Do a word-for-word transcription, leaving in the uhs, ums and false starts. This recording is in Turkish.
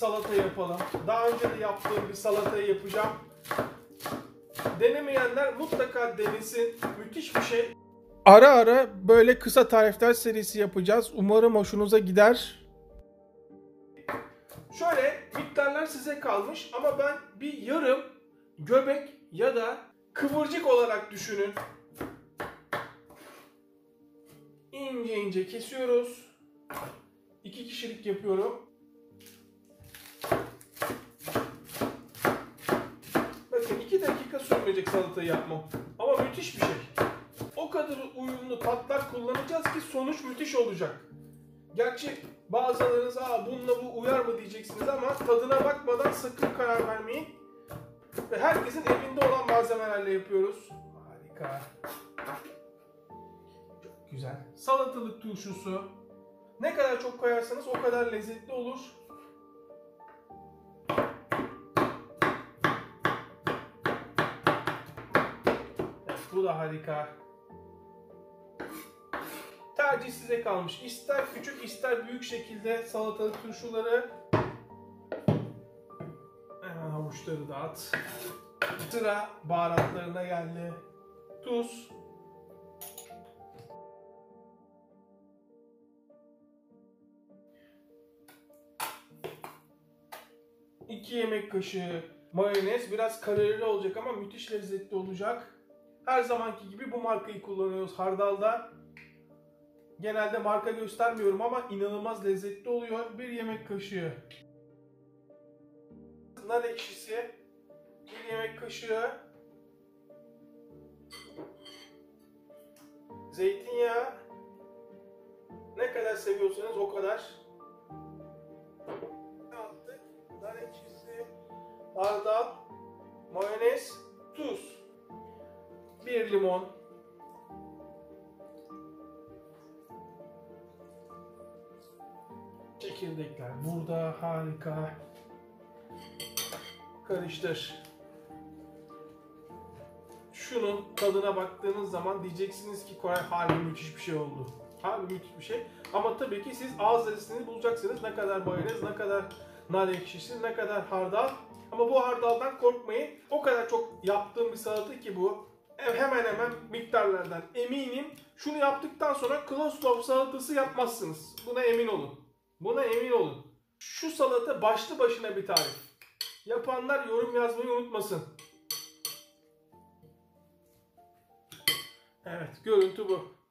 salata yapalım. Daha önce de yaptığım bir salatayı yapacağım. Denemeyenler mutlaka denesin. Müthiş bir şey. Ara ara böyle kısa tarifler serisi yapacağız. Umarım hoşunuza gider. Şöyle miktarlar size kalmış ama ben bir yarım göbek ya da kıvırcık olarak düşünün. İnce ince kesiyoruz. İki kişilik yapıyorum. Bakın iki dakika sürmeyecek salatayı yapmam. Ama müthiş bir şey. O kadar uyumlu tatlar kullanacağız ki sonuç müthiş olacak. Gerçi bazılarınız aa bununla bu uyar mı diyeceksiniz ama tadına bakmadan sakın karar vermeyin. Ve herkesin evinde olan malzemelerle yapıyoruz. Harika. Çok güzel. Salatalık turşusu. Ne kadar çok koyarsanız o kadar lezzetli olur. Evet, bu da harika. Tercih size kalmış. İster küçük ister büyük şekilde salatalık turşuları. Hemen havuçları da at. Sıra baharatlarına geldi. Tuz. iki yemek kaşığı mayonez. Biraz kalorili olacak ama müthiş lezzetli olacak. Her zamanki gibi bu markayı kullanıyoruz hardalda. Genelde marka göstermiyorum ama inanılmaz lezzetli oluyor. Bir yemek kaşığı nar ekşisi, bir yemek kaşığı zeytinyağı, ne kadar seviyorsanız o kadar. Attık. Nar ekşisi, hardal, mayonez, tuz, bir limon. Çekirdekler burada, harika. Karıştır. Şunun tadına baktığınız zaman diyeceksiniz ki Koray harbi müthiş bir şey oldu. Harbi müthiş bir şey. Ama tabii ki siz ağız lezzetini bulacaksınız. Ne kadar mayonez, ne kadar nar ekşisi, ne kadar hardal. Ama bu hardaldan korkmayın. O kadar çok yaptığım bir salata ki bu. Hemen hemen miktarlardan eminim. Şunu yaptıktan sonra Kloslov salatası yapmazsınız. Buna emin olun. Buna emin olun. Şu salata başlı başına bir tarif. Yapanlar yorum yazmayı unutmasın. Evet, görüntü bu.